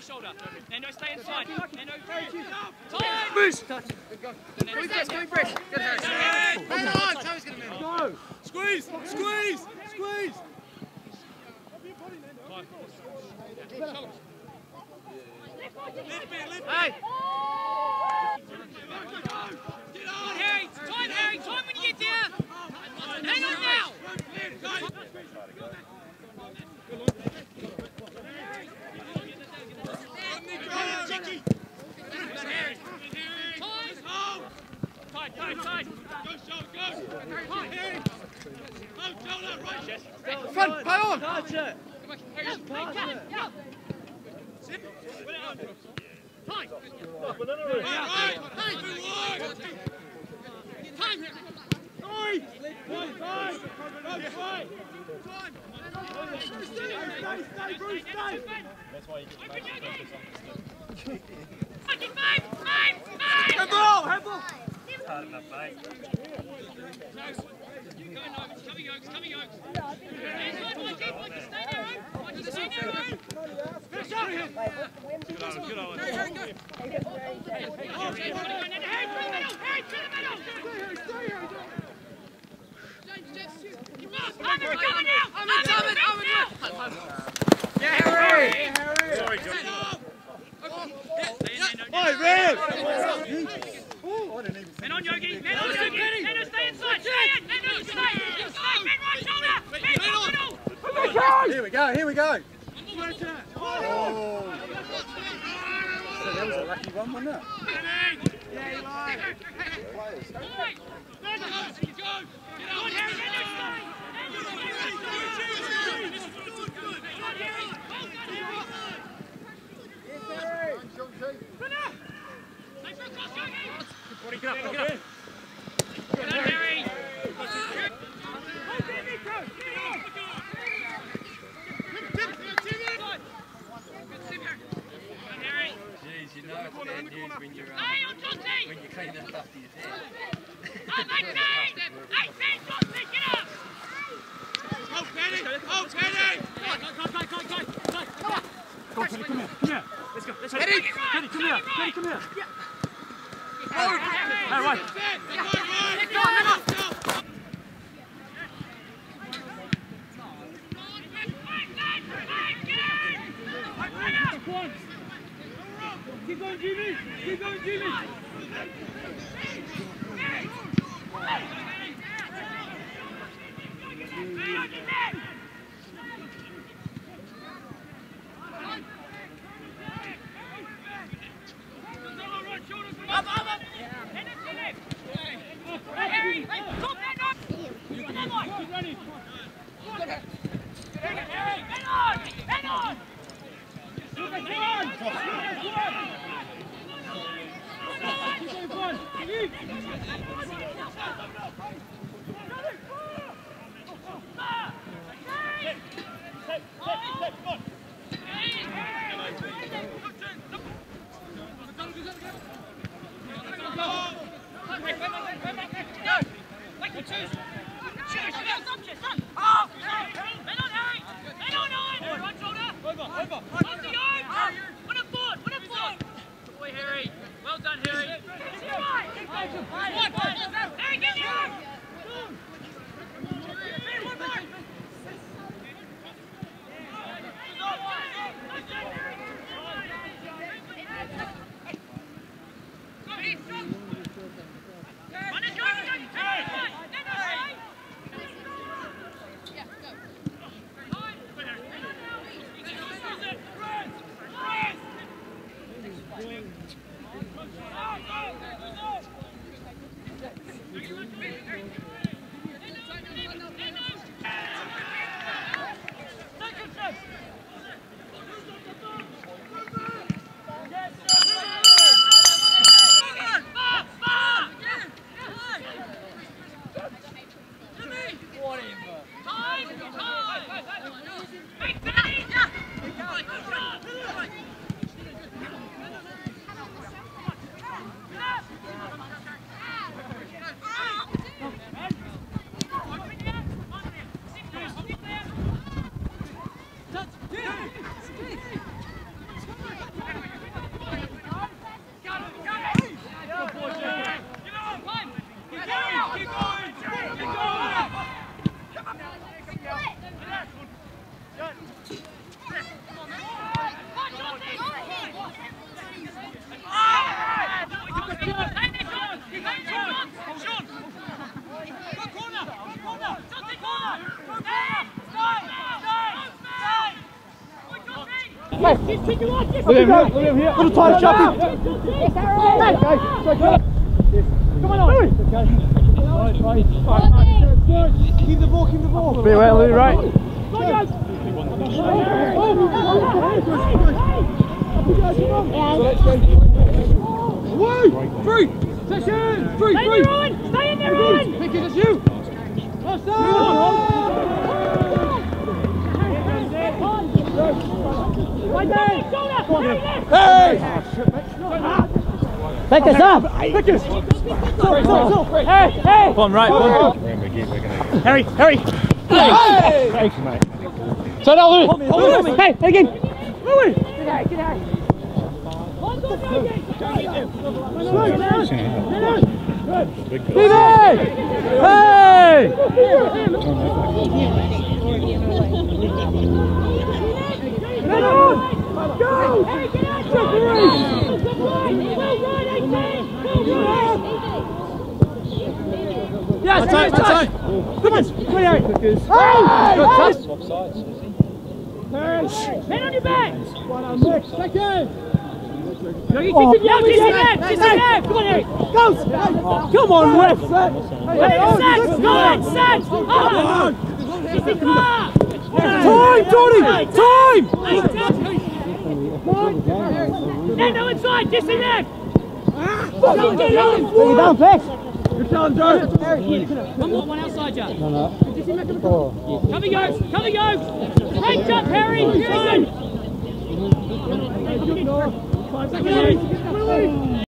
shoulder. Nando, stay inside. Nando, time! Push! Go, Chris. Good, Harry. Man on! Toe's going to move. Go! Squeeze! Squeeze! Squeeze! Hey! Harry! Time, Harry! Time when you get down! Hang on now! Front, play on! Touch it! Handball! Good on. Yeah, Harry! Sorry, John. Men on, Yogi! Men on, Yogi! Nando, stay inside! Stay in! Nando, stay! Inside! Men right shoulder! Men middle! Here we go! Oh! So that was a lucky one, wasn't it? Yeah, you are! Good, Harry! Nando, stay! Get up. Good, Harry! Jeez, you know it's bad news when you're when you clean that after your dad. Come here. Let's go. Eddie! Kenny, come here. Hey, right. Keep going, Jimmy. William here. Little tighter, Chappie. Come on. Keep the ball, keep the ball. Be aware, Louis, right? Three! Session! Three! Stay in there, Owen! Stay in there, Owen! Pick it, it's you! Hey! Pick us up! Pick us! Hey! Hey! Come on, right, one. Harry! Harry! Hey! Thanks, mate. So now, Louis! Hold it! Hey! Again! Louis! Get out! Get out! Hey! Go! Hey, get out! Yes, that's right. Come on, come on, Harry. Men on your back! One on next, second. Come on, Harry! Go! Come on, ref! Hey, Sats! Go on, Sats! Time, Johnny! Time! Nando inside, disconnect! Bring it down, Flex! Good challenge, Joe! One outside, Joe. Come he goes! Hands up, Harry! Good! 5 seconds!